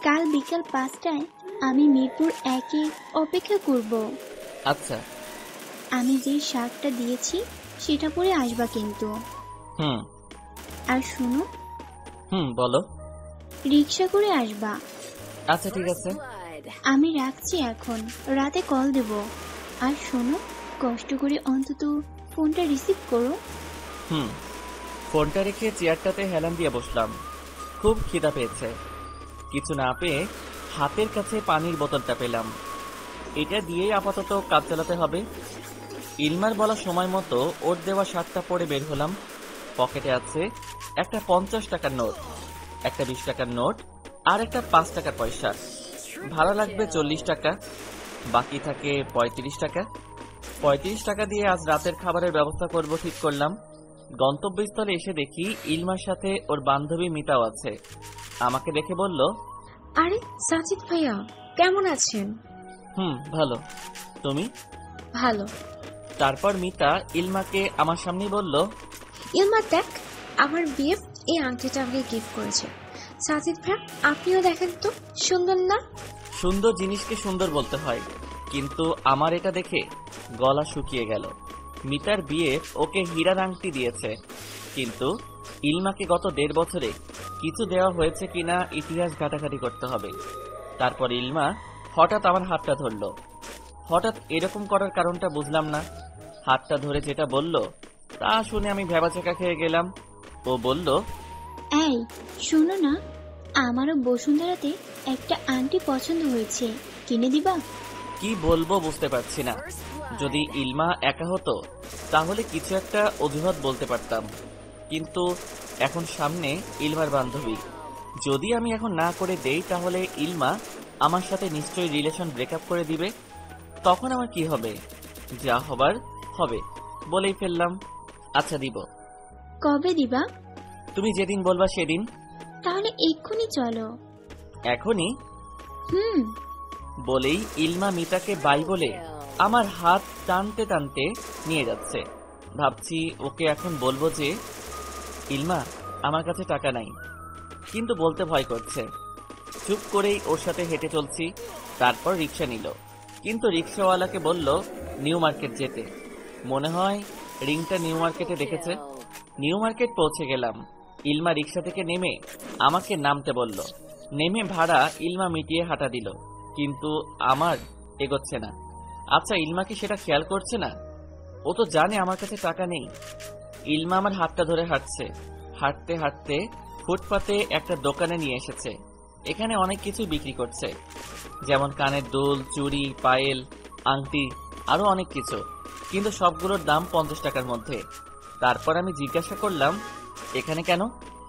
কাল বিকাল 5টায় আমি মিরপুর 1-এ অপেক্ষা করব। আচ্ছা। আমি যে শার্টটা দিয়েছি সেটা পরে আসবা কিন্তু। হুম। আর শোনো। বলো। রিক্সা করে আসবা। আচ্ছা ঠিক আছে। আমি রাখছি এখন, রাতে কল দেব। আর শোনো, কষ্ট করে অন্তত ফোনটা রিসিভ করো। ফোনটা রেখে চেয়ারটাতে হেলান দিয়ে বসলাম। খুব খিদা পেয়েছে। কিছু না পেয়ে হাতের কাছে পানির বোতলটা পেলাম। এটা দিয়েই আপাতত কাজ চালাতে হবে। ইলমার বলা সময় মতো ওর দেওয়া শার্টটা পরে বের হলাম। পকেটে আছে একটা 50 টাকার নোট, একটা 20 টাকার নোট আর একটা 5 টাকার পয়সা। ভাড়া লাগবে 40 টাকা, বাকি থাকে 35 টাকা। 35 টাকা দিয়ে আজ রাতের খাবারের ব্যবস্থা করব ঠিক করলাম। গন্তব্যস্থলে এসে দেখি ইলমার সাথে ওর বান্ধবী মিতাও আছে। আমাকে দেখে বলল, আরে সাজিদ ভাইয়া, কেমন আছেন? ভালো। তুমি? ভালো। তারপর মিতা ইলমাকে আমার সামনেই বলল, ইলমা দেখ, আমার বিএফ এই আংটিটা আমাকে গিফট করেছে। সাজিদ ভাইয়া, আপনিও দেখেন তো, সুন্দর না? সুন্দর জিনিসকে সুন্দর বলতে হয়, কিন্তু আমার এটা দেখে গলা শুকিয়ে গেল। মিতার বিএফ ওকে হীরার আংটি দিয়েছে, কিন্তু ইলমাকে গত 1.5 বছরে কিছু দেওয়া হয়েছে কিনা ইতিহাস ঘাটাঘাটি করতে হবে। তারপর ইলমা হঠাৎ আমার হাতটা ধরল। হঠাৎ এরকম করার কারণটা বুঝলাম না। হাতটা ধরে যেটা বলল তা শুনে আমি ভ্যাবাচাকা খেয়ে গেলাম। ও বলল, এই শোনো না, আমারও বসুন্ধরাতে একটা আংটি পছন্দ হয়েছে, কিনে দিবা? কি বলবো বুঝতে পারছি না। যদি ইলমা একা হতো তাহলে কিছু একটা অজুহাত বলতে পারতাম, কিন্তু এখন সামনে ইলমার বান্ধবী। যদি আমি এখন না করে দেই তাহলে ইলমা আমার সাথে নিশ্চয়ই রিলেশন ব্রেকআপ করে দিবে। তখন আমার কি হবে? যা হবার হবে, বলেই ফেললাম। আচ্ছা দিব। কবে দিবা? তুমি যেদিন বলবা সেদিন। তাহলে এক্ষুনি চলো। এখনই? হুম। বলেই ইলমা মিতাকে বাই বলে আমার হাত টানতে টানতে নিয়ে যাচ্ছে। ভাবছি ওকে এখন বলবো যে, ইলমা আমার কাছে টাকা নাই, কিন্তু বলতে ভয় করছে। চুপ করেই ওর সাথে হেঁটে চলছি। তারপর রিক্সা নিল, কিন্তু রিক্সাওয়ালাকে বলল নিউ মার্কেট যেতে। মনে হয় রিংটা নিউ মার্কেটে দেখেছে। নিউ মার্কেট পৌঁছে গেলাম। ইলমা রিক্সা থেকে নেমে আমাকে নামতে বলল। নেমে ভাড়া ইলমা মিটিয়ে হাঁটা দিল, কিন্তু আমার এগোচ্ছে না। আচ্ছা ইলমা কি সেটা খেয়াল করছে না? ও তো জানে আমার কাছে টাকা নেই। ইলমা আমার হাতটা ধরে হাঁটছে। হাঁটতে হাঁটতে ফুটপাতে একটা দোকানে নিয়ে এসেছে। এখানে অনেক কিছু বিক্রি করছে, যেমন কানের দুল, চুড়ি, পায়েল, আংটি, আরো অনেক কিছু, কিন্তু সবগুলোর দাম 50 টাকার মধ্যে। তারপর আমি জিজ্ঞাসা করলাম, এখানে কেন?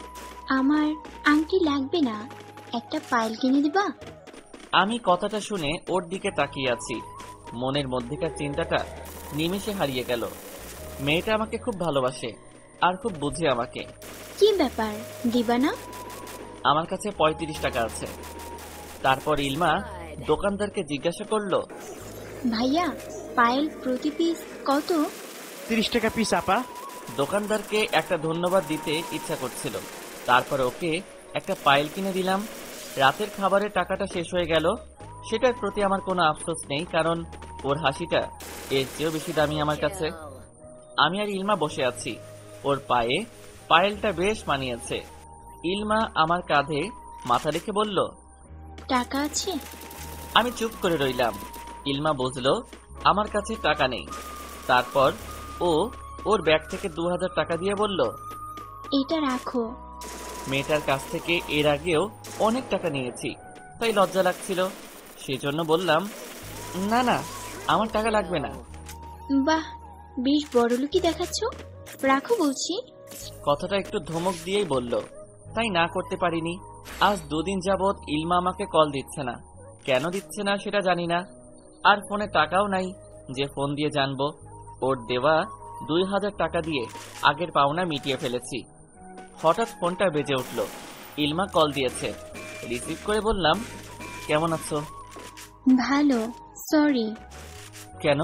আমার আংটি লাগবে না, একটা পায়েল কিনে দিবা? আমি কথাটা শুনে ওর দিকে তাকিয়ে আছি। মনের মধ্যেকার চিন্তাটা নিমেষে হারিয়ে গেল। মেয়েটা আমাকে খুব ভালোবাসে আর খুব বুঝে আমাকে। কি ব্যাপার, দিবা না? আমার কাছে 35 টাকা আছে। তারপর ইলমা দোকানদারকে জিজ্ঞাসা করলো, ভাইয়া, পায়েল প্রতি পিস কত? 30 টাকা পিস আপা। দোকানদারকে একটা ধন্যবাদ দিতে ইচ্ছা করছিল। তারপর ওকে একটা পায়েল কিনে দিলাম। রাতের খাবারের টাকাটা শেষ হয়ে গেল। সেটার প্রতি আমার কোনো আফসোস নেই, কারণ ওর হাসিটা এর চেয়েও বেশি দামি আমার কাছে। আমি আর ইলমা বসে আছি। ওর পায়ে পায়েলটা বেশ মানিয়েছে। ইলমা আমার কাঁধে মাথা রেখে বলল, টাকা আছে? আমি চুপ করে রইলাম। ইলমা বুঝলো আমার কাছে টাকা নেই। তারপর ও ওর ব্যাগ থেকে 2000 টাকা দিয়ে বলল, এটা রাখো। মেয়েটার কাছ থেকে এর আগেও অনেক টাকা নিয়েছি, তাই লজ্জা লাগছিল। সেজন্য বললাম, না না, আমার টাকা লাগবে না। বাহ, বেশ বড়লোকি দেখাচ্ছ, রাখো বলছি। কথাটা একটু ধমক দিয়েই বলল, তাই না করতে পারিনি। আজ 2 দিন যাবৎ ইলমা আমাকে কল দিচ্ছে না। কেন দিচ্ছে না সেটা জানি না। আর ফোনে টাকাও নাই যে ফোন দিয়ে জানবো। ওর দেওয়া 2000 টাকা দিয়ে আগের পাওনা মিটিয়ে ফেলেছি। হঠাৎ ফোনটা বেজে উঠল। ইলমা কল দিয়েছে। রিসিভ করে বললাম, কেমন আছো? ভালো, সরি। কেন?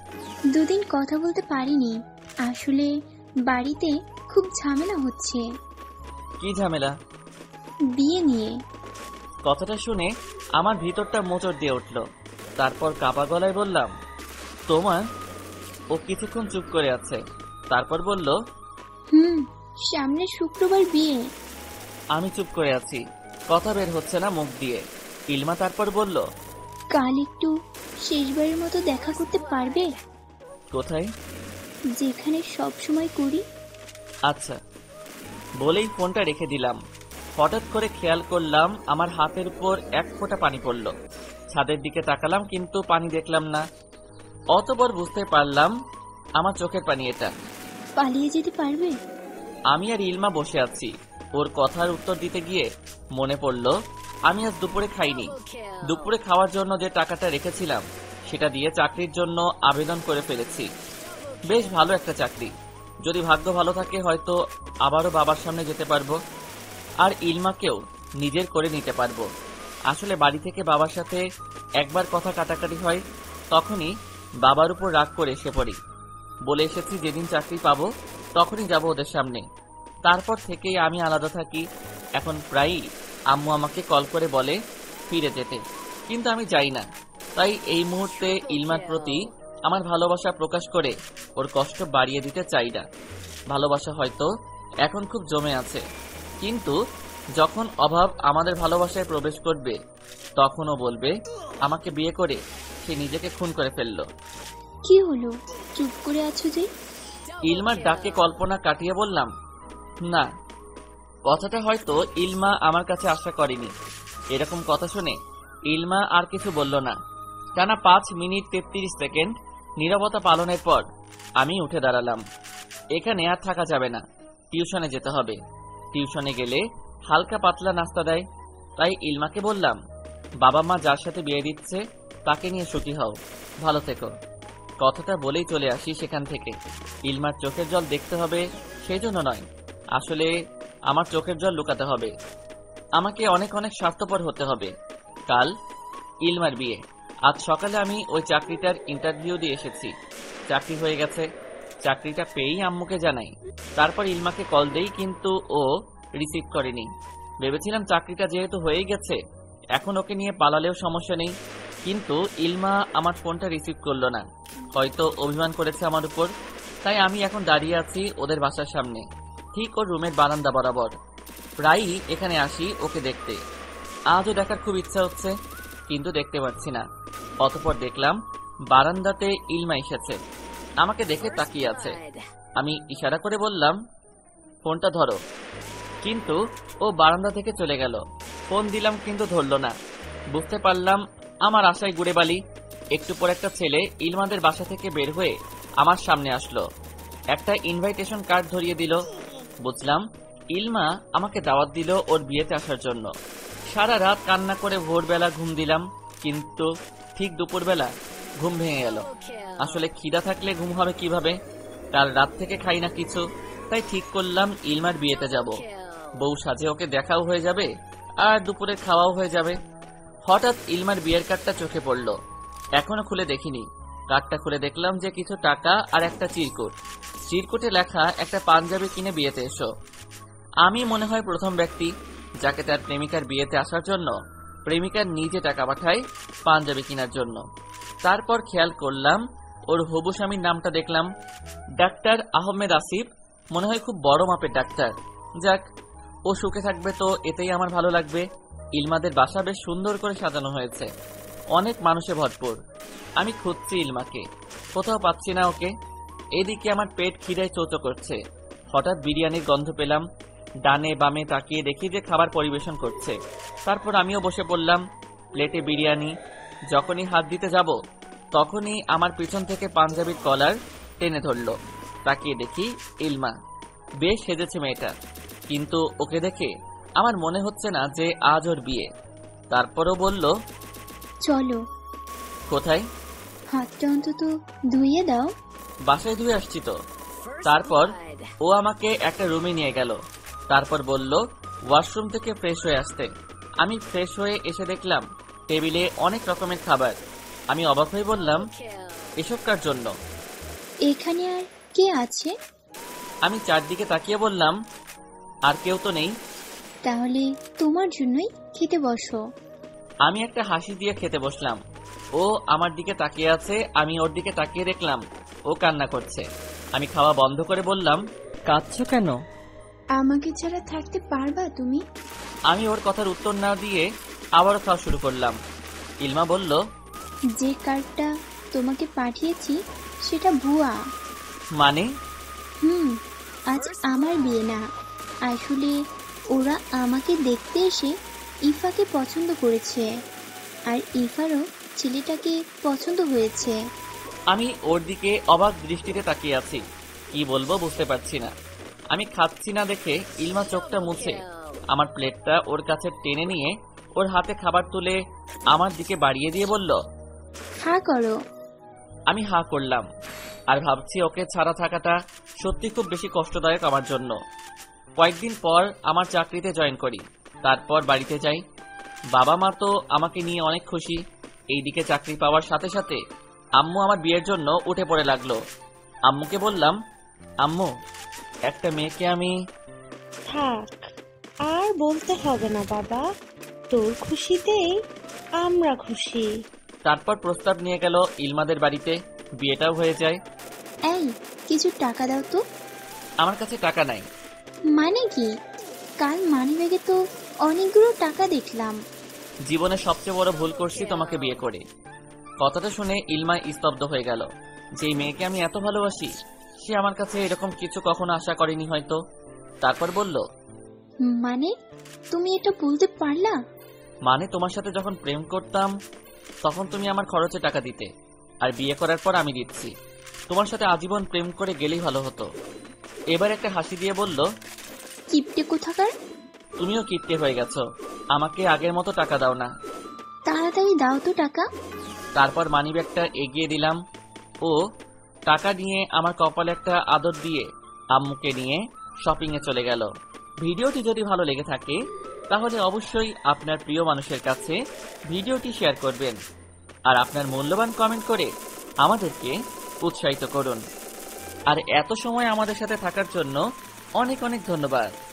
2 দিন কথা বলতে পারিনি। আসলে বাড়িতে খুব ঝামেলা হচ্ছে। কি ঝামেলা? বিয়ে নিয়ে। কথাটা শুনে আমার ভিতরটা মোচড় দিয়ে উঠল। তারপর কাপা গলায় বললাম, তোমার? ও কিছুক্ষণ চুপ করে আছে, তারপর বলল, সামনে শুক্রবার বিয়ে। আমি চুপ করে আছি, কথা বের হচ্ছে না মুখ দিয়ে। ইলমা তারপর বলল, কাল একটু শেষবারের মতো দেখা করতে পারবে? কোথায়? যেখানে সব সময় করি। আচ্ছা বলেই ফোনটা রেখে দিলাম। হঠাৎ করে খেয়াল করলাম আমার হাতের উপর এক ফোঁটা পানি পড়ল। ছাদের দিকে তাকালাম কিন্তু পানি দেখলাম না। অতঃপর বুঝতে পারলাম আমার চোখের পানি এটা। পালিয়ে যেতে পারবে? আমি আর ইলমা বসে আছি। ওর কথার উত্তর দিতে গিয়ে মনে পড়ল আমি আজ দুপুরে খাইনি। দুপুরে খাওয়ার জন্য যে টাকাটা রেখেছিলাম সেটা দিয়ে চাকরির জন্য আবেদন করে ফেলেছি। বেশ ভালো একটা চাকরি, যদি ভাগ্য ভালো থাকে হয়তো আবারও বাবার সামনে যেতে পারবো, আর ইলমাকেও নিজের করে নিতে পারবো। আসলে বাড়ি থেকে বাবার সাথে একবার কথা কাটাকাটি হয়, তখনই বাবার উপর রাগ করে এসে পড়ি। বলে এসেছি যেদিন চাকরি পাবো তখনই যাব ওদের সামনে। তারপর থেকেই আমি আলাদা থাকি। এখন প্রায়ই আম্মু আমাকে কল করে বলে ফিরে যেতে, কিন্তু আমি যাই না। তাই এই মুহূর্তে ইলমার প্রতি আমার ভালোবাসা প্রকাশ করে ওর কষ্ট বাড়িয়ে দিতে চাই না। ভালোবাসা হয়তো এখন খুব জমে আছে, কিন্তু যখন অভাব আমাদের ভালোবাসায় প্রবেশ করবে তখনও বলবে আমাকে বিয়ে করে সে নিজেকে খুন করে ফেললো। কি হলো, চুপ করে আছো যে? ইলমার ডাকে কল্পনা কাটিয়ে বললাম, না। কথাটা হয়তো ইলমা আমার কাছে আশা করেনি। এরকম কথা শুনে ইলমা আর কিছু বলল না। টানা 5 মিনিট 33 সেকেন্ড নীরবতা পালনের পর আমি উঠে দাঁড়ালাম। এখানে আর থাকা যাবে না, টিউশনে যেতে হবে। টিউশনে গেলে হালকা পাতলা নাস্তা দেয়। তাই ইলমাকে বললাম, বাবা মা যার সাথে বিয়ে দিচ্ছে তাকে নিয়ে সুখী হও, ভালো থেকো। কথাটা বলেই চলে আসি সেখান থেকে। ইলমার চোখের জল দেখতে হবে সেই জন্য নয়, আসলে আমার চোখের জল লুকাতে হবে। আমাকে অনেক অনেক স্বার্থপর হতে হবে। কাল ইলমার বিয়ে। আজ সকালে আমি ওই চাকরিটার ইন্টারভিউ দিয়ে এসেছি, চাকরি হয়ে গেছে। চাকরিটা পেয়েই আম্মুকে জানাই, তারপর ইলমাকে কল দেই, কিন্তু ও রিসিভ করেনি। ভেবেছিলাম চাকরিটা যেহেতু হয়েই গেছে এখন ওকে নিয়ে পালালেও সমস্যা নেই, কিন্তু ইলমা আমার ফোনটা রিসিভ করলো না। হয়তো অভিমান করেছে আমার উপর। তাই আমি এখন দাঁড়িয়ে আছি ওদের বাসার সামনে, ঠিক ওর রুমের বারান্দা বরাবর। প্রায়ই এখানে আসি ওকে দেখতে। আজও দেখার খুব ইচ্ছা হচ্ছে, কিন্তু দেখতে পাচ্ছি না। অতঃপর দেখলাম বারান্দাতে ইলমা এসেছে, আমাকে দেখে তাকিয়ে আছে। আমি ইশারা করে বললাম, ফোনটা ধরো, কিন্তু ও বারান্দা থেকে চলে গেল। ফোন দিলাম কিন্তু ধরলো না। বুঝতে পারলাম আমার আশায় গুড়ে বালি। একটু পর একটা ছেলে ইলমাদের বাসা থেকে বের হয়ে আমার সামনে আসলো, একটা ইনভাইটেশন কার্ড ধরিয়ে দিল। বুঝলাম ইলমা আমাকে দাওয়াত দিল ওর বিয়েতে আসার জন্য। সারা রাত কান্না করে ভোরবেলা ঘুম দিলাম, কিন্তু ঠিক দুপুরবেলা ঘুম ভেঙে গেল। আসলে খিদা থাকলে ঘুম হবে কিভাবে? কাল রাত থেকে খাই না কিছু, তাই ঠিক করলাম ইলমার বিয়েতে যাব। বউ সাজে ওকে দেখাও হয়ে যাবে আর দুপুরে খাওয়াও হয়ে যাবে। হঠাৎ ইলমার বিয়ের কার্ডটা চোখে পড়ল। এখনো খুলে দেখিনি। কার্ডটা খুলে দেখলাম যে কিছু টাকা আর একটা চিরকুট। চিরকুটে লেখা একটা পাঞ্জাবি কিনে বিয়েতে এসো। আমি মনে হয় প্রথম ব্যক্তি যাকে তার প্রেমিকার বিয়েতে আসার জন্য প্রেমিকার নিজে টাকা পাঠায় পাঞ্জাবি কেনার জন্য। তারপর খেয়াল করলাম ওর হবু স্বামীর নামটা দেখলাম, ডাক্তার আহমেদ আসিফ। মনে হয় খুব বড় মাপের ডাক্তার। যাক, ও সুখে থাকবে তো এতেই আমার ভালো লাগবে। ইলমাদের বাসা বেশ সুন্দর করে সাজানো হয়েছে, অনেক মানুষে ভরপুর। আমি খুঁজছি ইলমাকে, কোথাও পাচ্ছি না ওকে। এদিকে আমার পেট খিদায় চোচো করছে। হঠাৎ বিরিয়ানির গন্ধ পেলাম। ডানে বামে তাকিয়ে দেখি যে খাবার পরিবেশন করছে। তারপর আমিও বসে পড়লাম। প্লেটে বিরিয়ানি। যখনই হাত দিতে যাব তখনই আমার পিছন থেকে পাঞ্জাবির কলার টেনে ধরল। তাকিয়ে দেখি ইলমা। বেশ সেজেছে মেয়েটা, কিন্তু ওকে দেখে আমার মনে হচ্ছে না যে আজ ওর বিয়ে। তারপরও বলল, চলো। কোথায়? হাতটা অন্তত ধুইয়ে দাও। বাসায় ধুয়ে আসছি তো। তারপর ও আমাকে একটা রুমে নিয়ে গেল। তারপর বলল ওয়াশরুম থেকে ফ্রেশ হয়ে আসতে। আমি ফ্রেশ হয়ে এসে দেখলাম টেবিলে অনেক রকমের খাবার। আমি অবাক হয়ে বললাম, এসব কার জন্য? এখানে আর কে আছে? আমি চারদিকে তাকিয়ে বললাম, আর কেউ তো নেই। তাহলে তোমার জন্যই খেতে বসো। আমি একটা হাসি দিয়ে খেতে বসলাম। ও আমার দিকে তাকিয়ে আছে, আমি ওর দিকে তাকিয়ে দেখলাম ও কান্না করছে। আমি খাওয়া বন্ধ করে বললাম, কাঁদছো কেন? আমাকে ছাড়া থাকতে পারবা তুমি? আমি ওর কথার উত্তর না দিয়ে আবারও খাওয়া শুরু করলাম। ইলমা বলল, যে কার্ডটা তোমাকে পাঠিয়েছি সেটা ভুয়া। মানে? আজ আমার বিয়ে না, আসলে ওরা আমাকে দেখতে এসে ইফাকে পছন্দ করেছে, আর ইফারও ছেলেটাকে পছন্দ হয়েছে। আমি ওর দিকে অবাক দৃষ্টিতে তাকিয়ে আছি, কি বলবো বুঝতে পারছি না। আমি খাচ্ছি না দেখে ইলমা চোখটা মুছে আমার প্লেটটা ওর কাছে টেনে নিয়ে ওর হাতে খাবার তুলে আমার দিকে বাড়িয়ে দিয়ে বলল, হা করো। আমি হা করলাম আর ভাবছি ওকে ছাড়া থাকাটা সত্যি খুব বেশি কষ্টদায়ক আমার জন্য। কয়েকদিন পর আমার চাকরিতে জয়েন করি, তারপর বাড়িতে যাই। বাবা মা তো আমাকে নিয়ে অনেক খুশি। এইদিকে চাকরি পাওয়ার সাথে সাথে আম্মু আমার বিয়ের জন্য উঠে পড়ে লাগলো। আম্মুকে বললাম, আম্মু একটা মেয়েকে আমি। থাক, আর বলতে হবে না বাবা, তোর খুশিতেই আমরা খুশি। তারপর প্রস্তাব নিয়ে গেল ইলমাদের বাড়িতে, বিয়েটাও হয়ে যায়। এই কিছু টাকা দাও তো। আমার কাছে টাকা নাই। মানে কি? কাল মানিব্যাগে তো অনেকগুলো টাকা দেখলাম। জীবনে সবচেয়ে বড় ভুল করছি তোমাকে বিয়ে করে। কথাটা শুনে ইলমা স্তব্ধ হয়ে গেল। যেই মেয়েকে আমি এত ভালোবাসি সে আমার কাছে এরকম কিছু কখনো আশা করেনি হয়তো। তারপর বলল, মানে তুমি এটা বলতে পারলা? মানে তোমার সাথে যখন প্রেম করতাম তখন তুমি আমার খরচে টাকা দিতে, আর বিয়ে করার পর আমি দিচ্ছি। তোমার সাথে আজীবন প্রেম করে গেলেই ভালো হতো। এবার একটা হাসি দিয়ে বলল, কিপটে কোথাকার। তুমিও কিপটে হয়ে গেছো, আমাকে আগের মতো টাকা দাও না। তাড়াতাড়ি দাও তো টাকা। তারপর মানিব্যাগটা এগিয়ে দিলাম। ও টাকা নিয়ে আমার কপালে একটা আদর দিয়ে আম্মুকে নিয়ে শপিং এ চলে গেল। ভিডিওটি যদি ভালো লেগে থাকে তাহলে অবশ্যই আপনার প্রিয় মানুষের কাছে ভিডিওটি শেয়ার করবেন, আর আপনার মূল্যবান কমেন্ট করে আমাদেরকে উৎসাহিত করুন। আর এত সময় আমাদের সাথে থাকার জন্য অনেক অনেক ধন্যবাদ।